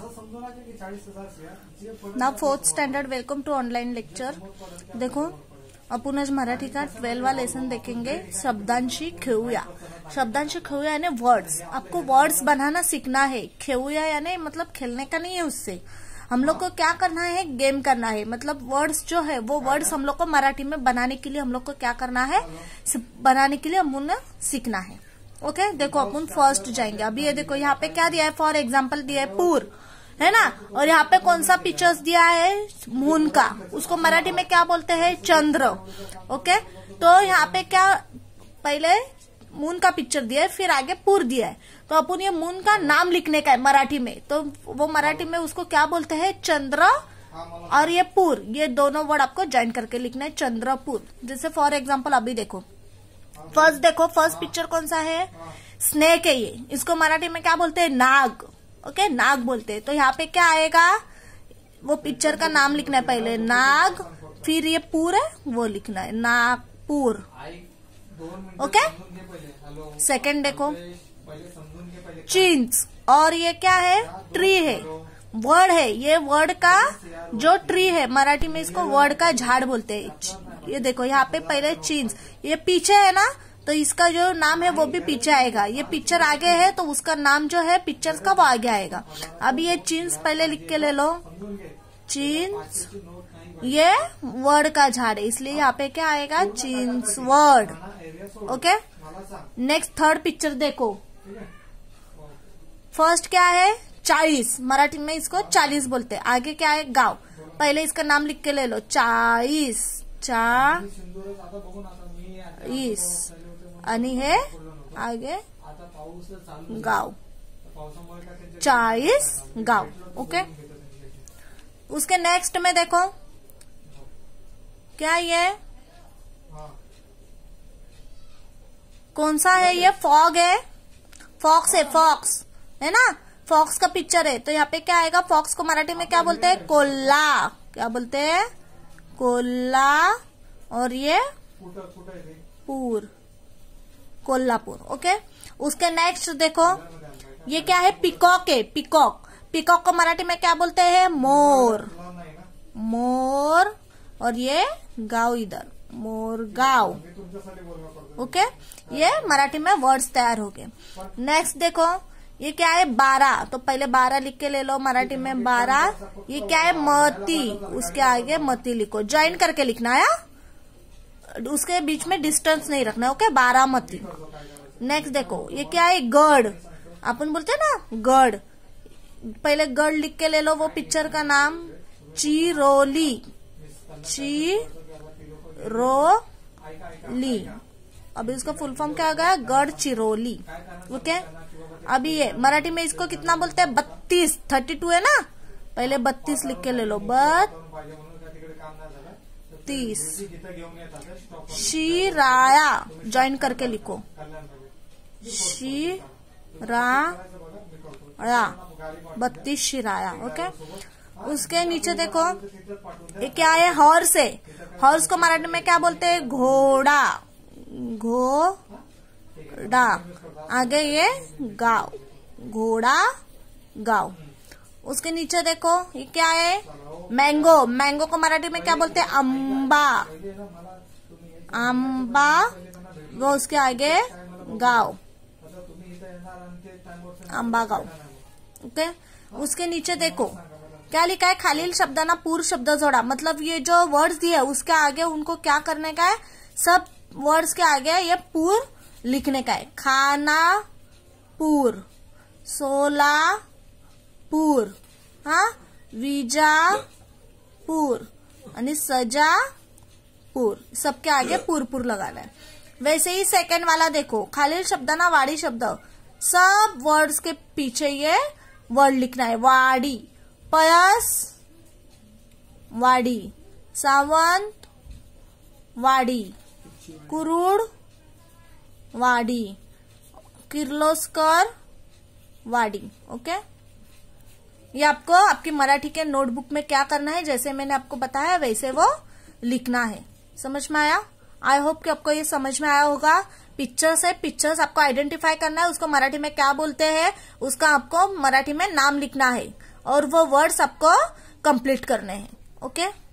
ना 4th standard welcome to online lecture. देखो आपण आज मराठी का 12वां लेसन देखेंगे, शब्दांशी खेळूया। शब्दांशी खेळूया यानी वर्ड्स, आपको वर्ड्स बनाना सीखना है। खेळूया यानी मतलब खेलने का नहीं है, उससे हम लोग को क्या करना है, गेम करना है। मतलब वर्ड्स जो है वो वर्ड्स हम लोग को मराठी में बनाने के लिए हम लोग को क्या करना है, बनाने के लिए हम सीखना है। ओके देखो अपन फर्स्ट जाएंगे। अभी ये देखो यहाँ पे क्या दिया है, फॉर एग्जाम्पल दिया है पूर, है ना। और यहाँ पे कौन सा पिक्चर्स दिया है, मून का, उसको मराठी में क्या बोलते हैं, चंद्र। ओके तो यहाँ पे क्या, पहले मून का पिक्चर दिया है, फिर आगे पूर दिया है। तो अपन ये मून का नाम लिखने का है मराठी में, तो वो मराठी में उसको क्या बोलते हैं, चंद्र। और ये पूर, ये दोनों वर्ड आपको ज्वाइन करके लिखना है, चंद्रपूर। जैसे फॉर एग्जाम्पल अभी देखो फर्स्ट, देखो फर्स्ट पिक्चर कौन सा है, स्नेक है ये, इसको मराठी में क्या बोलते हैं, नाग। ओके नाग बोलते हैं। तो यहाँ पे क्या आएगा, वो पिक्चर का नाम लिखना है पहले, नाग, फिर ये पूर है वो लिखना है, नागपुर। ओके सेकंड देखो चिंच, और ये क्या है, ट्री है, वर्ड है। ये वर्ड का जो ट्री है मराठी में इसको वर्ड का झाड़ बोलते हैं। ये देखो यहाँ पे पहले चिंच, ये पीछे है ना, तो इसका जो नाम है वो भी पीछे आएगा। ये पिक्चर आगे है तो उसका नाम जो है पिक्चर का वो आगे आएगा। अभी ये चिंच पहले लिख के ले लो, चिंच, ये वर्ड का झाड़ है, इसलिए यहाँ पे क्या आएगा, चिंच word. Okay next third picture देखो, फर्स्ट क्या है, 40, मराठी में इसको 40 बोलते हैं। आगे क्या है, गांव, पहले इसका नाम लिख के ले लो, 40, 40 आणि हे आगे गांव, 40 गांव। ओके उसके नेक्स्ट में देखो क्या, ये कौन सा है, ये फॉग है, फॉक्स है, फॉक्स है ना, फॉक्स का पिक्चर है। तो यहाँ पे क्या आएगा, फॉक्स को मराठी में क्या बोलते हैं, कोल्हा। क्या बोलते हैं, कोल्हा। और ये पूर, कोल्हापुर। ओके उसके नेक्स्ट देखो ये क्या है, पिकॉक है, पिकॉक। पिकॉक को मराठी में क्या बोलते हैं, मोर, मोर। और ये गांव, इधर मोर गांव। ओके ये मराठी में वर्ड्स तैयार हो गए। नेक्स्ट देखो ये क्या है, 12, तो पहले 12 लिख के ले लो मराठी में, 12। ये क्या है, मती, उसके आगे मती लिखो, ज्वाइन करके लिखना है, उसके बीच में डिस्टेंस नहीं रखना। ओके 12 मती। नेक्स्ट देखो ये क्या है, गढ़, अपन बोलते हैं ना गढ़, पहले गढ़ लिख के ले लो, वो पिक्चर का नाम चिरोली, चिरोली। अभी इसका फुल फॉर्म क्या आ गया, गढ़ चिरोली। ओके अभी ये मराठी में इसको कितना बोलते हैं, 32, 32 है ना, पहले 32 लिख के ले लो, 32। शिराया ज्वाइन करके लिखो, शिराया, 32 शिराया। ओके उसके नीचे देखो ये क्या है, हॉर्स है। हॉर्स को मराठी में क्या बोलते हैं, घोड़ा, घोड़ा। आगे ये गांव, घोड़ा गांव। उसके नीचे देखो ये क्या है, मैंगो। मैंगो को मराठी में क्या बोलते हैं, अम्बा, अम्बा। वो उसके आगे गांव, अम्बा गांव। ओके उसके नीचे देखो क्या लिखा है, खालील शब्दांना पूर शब्द जोड़ा। मतलब ये जो वर्ड्स दिए उसके आगे उनको क्या करने का है, सब वर्ड्स के आगे ये पूर लिखने का है। खानापूर, सोलापूर, हाँ, विजापूर आणि सजापूर, सबके आगे पूर लगाना है। वैसे ही सेकंड वाला देखो, खालील शब्दांना वाडी शब्द, सब वर्ड्स के पीछे ये वर्ड लिखना है। वाडी, पयस वाडी, सावंत वाडी, कुरुड वाडी, किर्लोस्कर वाडी। ओके ये आपको आपकी मराठी के नोटबुक में क्या करना है, जैसे मैंने आपको बताया वैसे वो लिखना है। समझ में आया? आई होप कि आपको ये समझ में आया होगा। पिक्चर्स है, पिक्चर्स आपको आइडेंटिफाई करना है, उसको मराठी में क्या बोलते हैं, उसका आपको मराठी में नाम लिखना है। और वो वर्ड्स आपको कंप्लीट करने हैं। ओके।